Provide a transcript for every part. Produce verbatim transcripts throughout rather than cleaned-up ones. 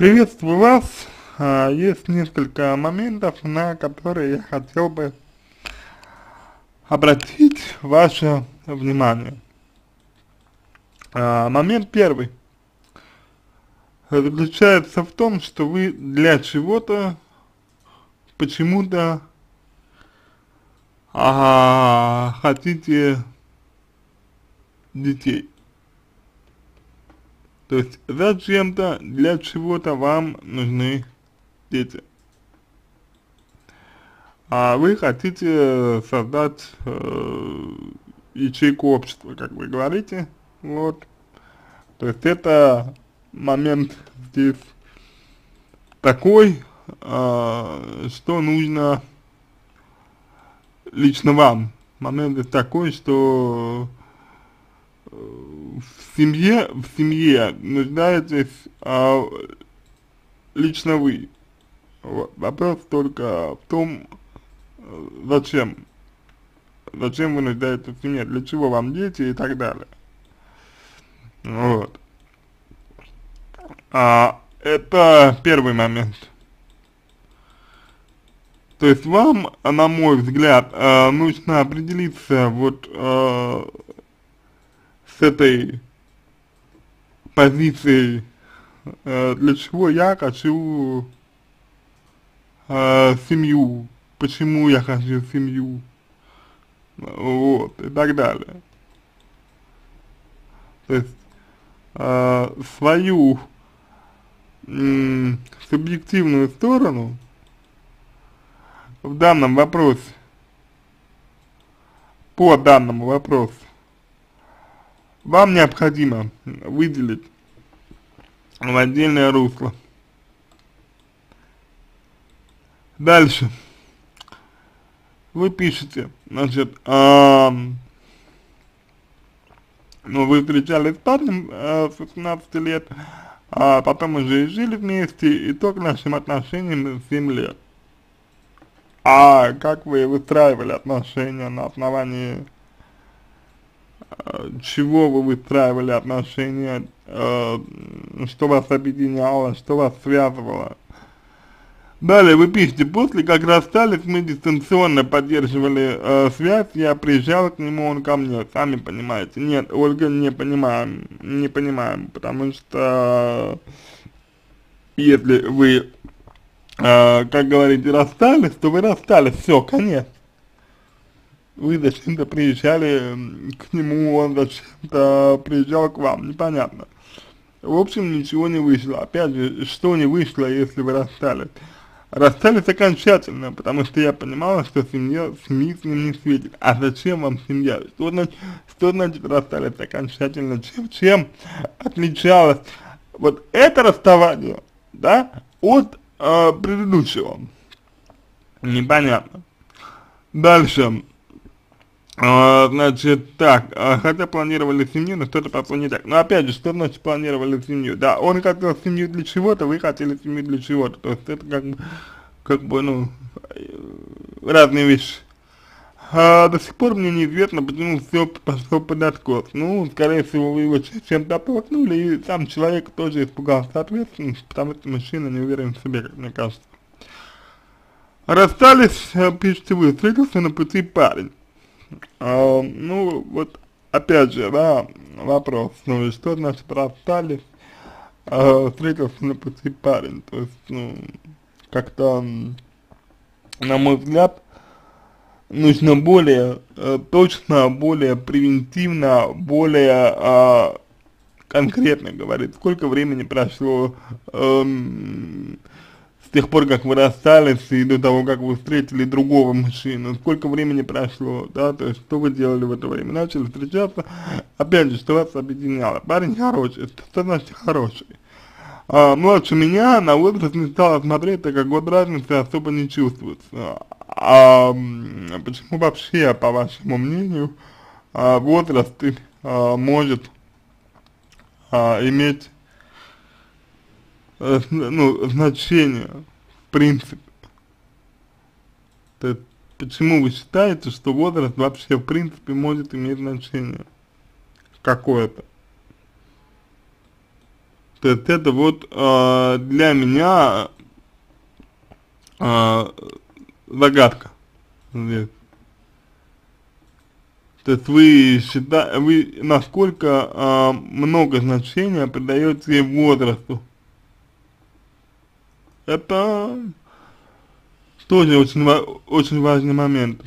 Приветствую вас. А, Есть несколько моментов, на которые я хотел бы обратить ваше внимание. А, Момент первый заключается в том, что вы для чего-то, почему-то а, хотите детей. То есть зачем-то, для чего-то вам нужны дети. А вы хотите создать э, ячейку общества, как вы говорите, вот. То есть это момент здесь такой, э, что нужно лично вам. Момент здесь такой, что э, в семье, в семье нуждаетесь э, лично вы. Вот. Вопрос только в том, э, зачем. Зачем вы нуждаетесь в семье, для чего вам дети и так далее. Вот. А, это первый момент. То есть вам, на мой взгляд, э, нужно определиться вот э, с этой позицией, э, для чего я хочу э, семью, почему я хочу семью, вот, и так далее. То есть э, свою м, субъективную сторону в данном вопросе, по данному вопросу, вам необходимо выделить в отдельное русло. Дальше. Вы пишете, значит, а, ну, вы встречались с парнем а, с восемнадцати лет, а потом уже и жили вместе, итог нашим отношениям семь лет. А как вы выстраивали отношения, на основании э, чего вы выстраивали отношения, э, что вас объединяло, что вас связывало? Далее вы пишете, после как расстались, мы дистанционно поддерживали э, связь, я приезжал к нему, он ко мне, сами понимаете. Нет, Ольга, не понимаем, не понимаем, потому что если вы, э, как говорите, расстались, то вы расстались, все, конец. Вы зачем-то приезжали к нему, он зачем-то приезжал к вам, непонятно. В общем, ничего не вышло. Опять же, что не вышло, если вы расстались? Расстались окончательно, потому что я понимала, что семья, семьи с ним не светит. А зачем вам семья? Что значит, что значит расстались окончательно? Чем, чем отличалось вот это расставание, да, от э, предыдущего? Непонятно. Дальше. А, значит, так, а, хотя планировали семью, но что-то пошло не так. Но опять же, что значит планировали семью? Да, он хотел семью для чего-то, вы хотели семью для чего-то. То есть это как бы, как бы, ну, разные вещи. А, до сих пор мне неизвестно, почему все пошло под откос. Ну, скорее всего, вы его чем-то оттолкнули, и сам человек тоже испугался ответственности, потому что мужчина не уверен в себе, как мне кажется. Расстались, пишите вы, встретился на пути парень. А, ну, вот, опять же, да, вопрос, ну, и что значит расстались, а, встретился на пути парень, то есть, ну, как-то, на мой взгляд, нужно более э, точно, более превентивно, более э, конкретно говорить, сколько времени прошло эм, с тех пор, как вы расстались, и до того, как вы встретили другого мужчину, сколько времени прошло, да, то есть, что вы делали в это время, начали встречаться, опять же, что вас объединяло, парень хороший, что значит хороший, а, младше меня на возраст не стала смотреть, так как год разницы особо не чувствуется, а, почему вообще, по вашему мнению, а, возраст а, может а, иметь ну, значение, в принципе? То есть, почему вы считаете, что возраст вообще, в принципе, может иметь значение какое-то? То есть это вот э, для меня э, загадка здесь. То есть вы считаете, вы насколько э, много значения придаете возрасту. Это тоже очень, ва очень важный момент.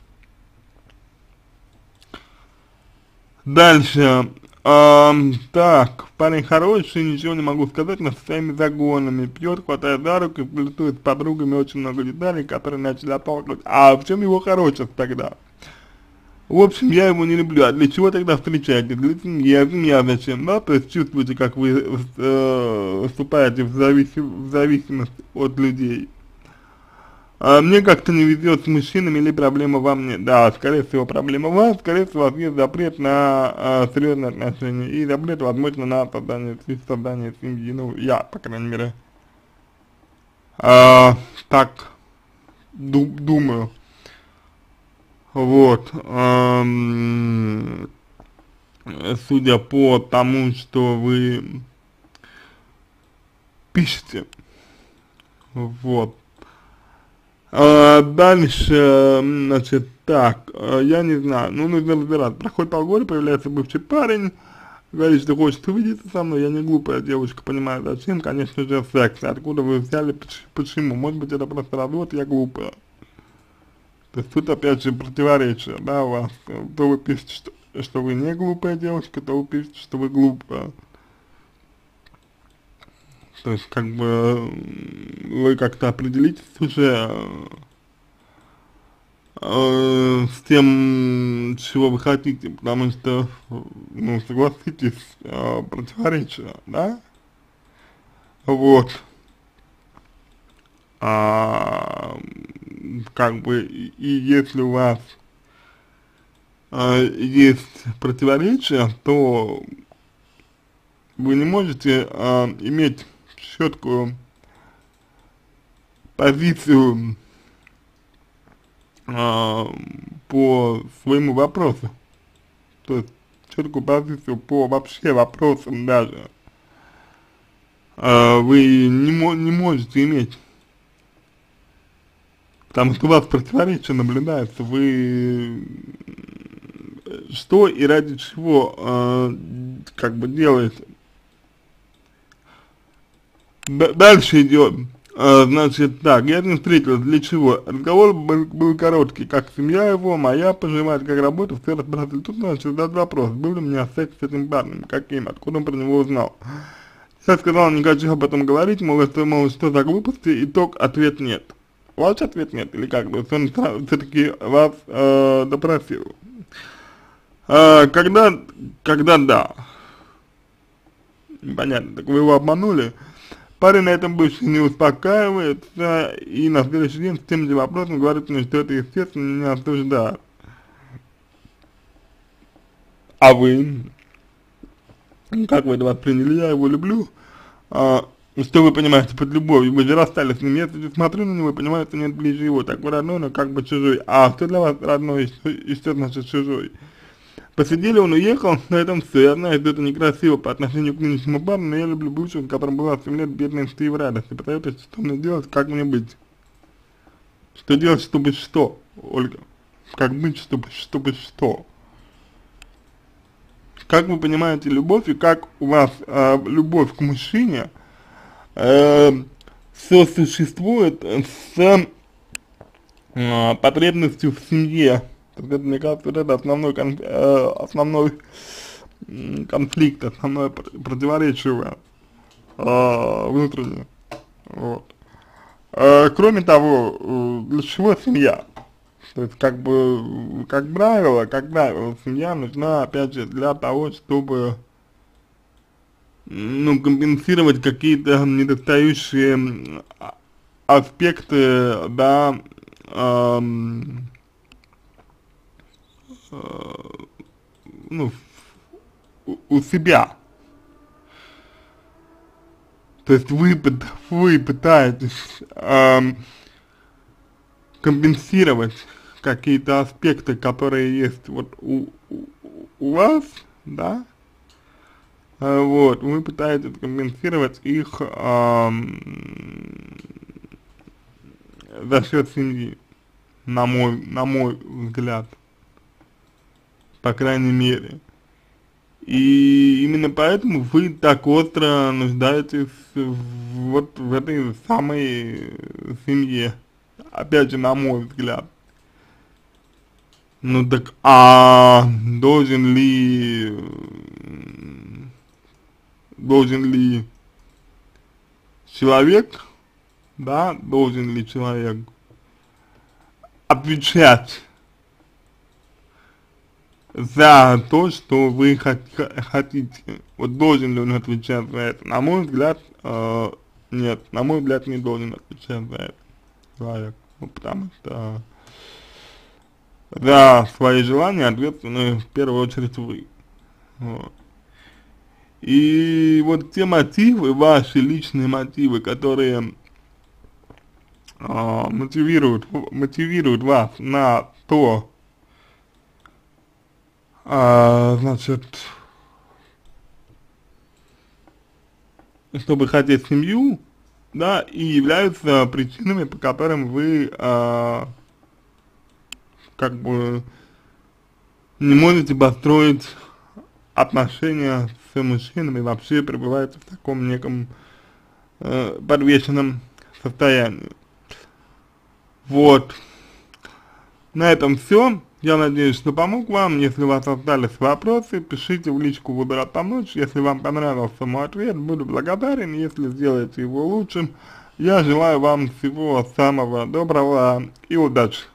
Дальше. Эм, так, парень хороший, ничего не могу сказать, но со своими загонами. Пьет, хватает за руку, плетует с подругами очень много деталей, которые начали отталкивать. А в чем его хорошесть тогда? В общем, я его не люблю. А для чего тогда встречаете? Для семьи, а семья зачем? Да, то есть чувствуете, как вы э, вступаете в, зависи в зависимость от людей. А мне как-то не везет с мужчинами или проблема во мне? Да, скорее всего проблема в вас, скорее всего у вас есть запрет на а, серьезные отношения и запрет, возможно, на создание, создание семьи, ну, я, по крайней мере, а, так ду думаю. Вот, эм, судя по тому, что вы пишете, вот. А дальше, значит, так, я не знаю, ну, нужно разбираться. Проходит полгода, появляется бывший парень, говорит, что хочет увидеться со мной, я не глупая девушка, понимаю, зачем, конечно же, секс. Откуда вы взяли, почему? Может быть, это просто развод, я глупая. То есть тут опять же противоречие, да, у вас. То вы пишете, что, что вы не глупая девушка, то вы пишете, что вы глупая. То есть, как бы, вы как-то определитесь уже э, с тем, чего вы хотите, потому что, ну, согласитесь, э, противоречие, да? Вот. А, как бы, и, и если у вас э, есть противоречия, то вы не можете э, иметь четкую позицию э, по своему вопросу, то есть четкую позицию по вообще вопросам даже э, вы не, мо не можете иметь, потому что у вас противоречие наблюдается, вы что и ради чего э, как бы делаете. Д дальше идет. А, значит, так, я с ним встретилась, для чего? Разговор был, был короткий, как семья его, моя, пожимает, как работа, все разбирательства. Тут начал задать вопрос, был ли у меня секс с этим парнем, каким, откуда он про него узнал. Я сказал, не хочу об этом говорить, мол, это, мол, что за глупости, итог, ответ нет. Ваш ответ нет, или как? То есть он все-таки вас э, допросил. А, когда, когда да. Понятно, так вы его обманули. Парень на этом больше не успокаивается, и на следующий день с тем же вопросом говорит мне, что это естественно, не осуждает. А вы? Как вы это восприняли? Я его люблю. А, что вы понимаете под любовью? Вы же расстались с ним, я смотрю на него и понимаю, что нет ближе его, такой родной, но как бы чужой. А что для вас родной и что, и что значит чужой? Посидели, он уехал, на этом все. Я знаю, что это некрасиво по отношению к нынешнему парню, но я люблю бывшего, с которым была семь лет, бедности и в радости. Посоветуйте, что мне делать, как мне быть? Что делать, чтобы что, Ольга? Как быть, чтобы, чтобы что? Как вы понимаете любовь и как у вас э, любовь к мужчине э, сосуществует с э, потребностью в семье? Это, мне кажется, вот это основной, кон, э, основной конфликт, основное противоречие у вас э, внутреннее. Вот. Э, кроме того, э, для чего семья? То есть, как бы, как правило, как правило, семья нужна, опять же, для того, чтобы, ну, компенсировать какие-то недостающие аспекты, да, эм, ну, у, у себя. То есть вы, вы пытаетесь эм, компенсировать какие-то аспекты, которые есть вот у, у, у вас, да, э, вот, вы пытаетесь компенсировать их ам, за счет семьи, на мой, на мой взгляд, по крайней мере. И именно поэтому вы так остро нуждаетесь в, вот в этой самой семье, опять же, на мой взгляд. Ну так, а должен ли, должен ли человек, да, должен ли человек отвечать за то, что вы хот хотите? Вот должен ли он отвечать за это? На мой взгляд, э, нет, на мой взгляд, не должен отвечать за это человек, ну, потому что за свои желания ответственны в первую очередь вы. Вот. И вот те мотивы, ваши личные мотивы, которые а, мотивируют, мотивируют вас на то, а, значит, чтобы хотеть семью, да, и являются причинами, по которым вы, а, как бы, не можете построить отношения с мужчинами, вообще пребываете в таком неком э, подвешенном состоянии. Вот. На этом все. Я надеюсь, что помог вам. Если у вас остались вопросы, пишите в личку, буду рад помочь. Если вам понравился мой ответ, буду благодарен. Если сделаете его лучшим, я желаю вам всего самого доброго и удачи.